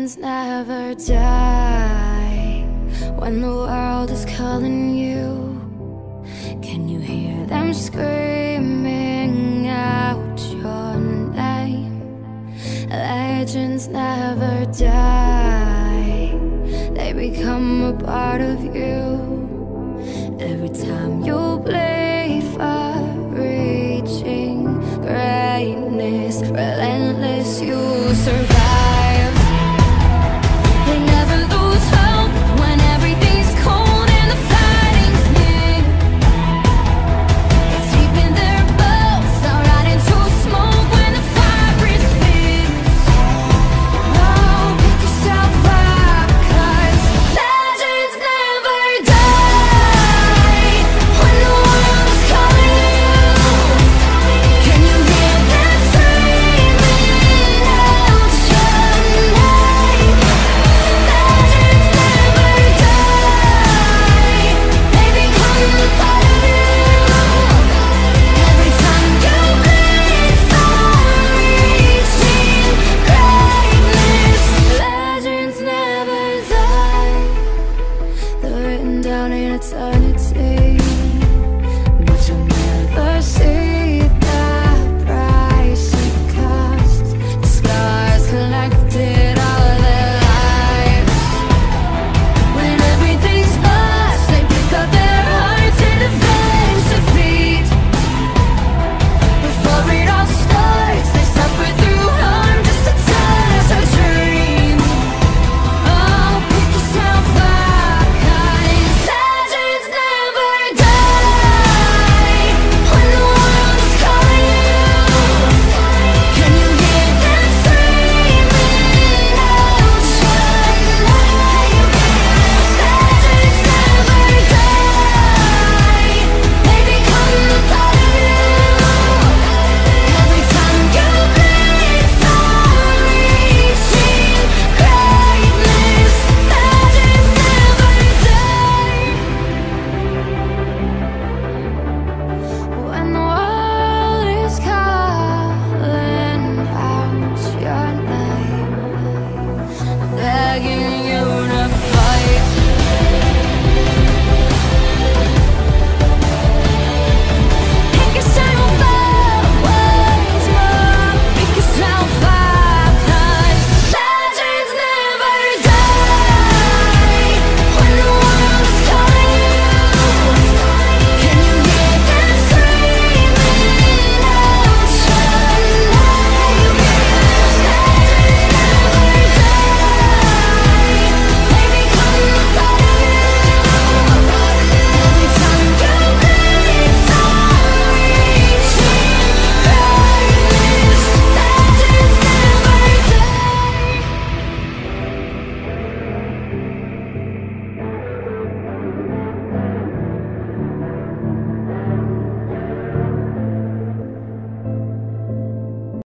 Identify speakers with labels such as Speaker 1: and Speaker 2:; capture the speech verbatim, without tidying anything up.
Speaker 1: Legends never die. When the world is calling you, can you hear them screaming out your name? Legends never die. They become a part of you. Every time you play for reaching greatness, relentless, you survive. They never lose hope when everything's cold and the fighting's near. It's deep in their bones, they'll ride into smoke when the fire is fierce. Oh, pick yourself up, 'cause legends never die. When the world is calling you, can you hear them screaming out your name? Legends never die. They become a part of you. Every time you bleed for reaching greatness, legends never die. They're written down in eternity.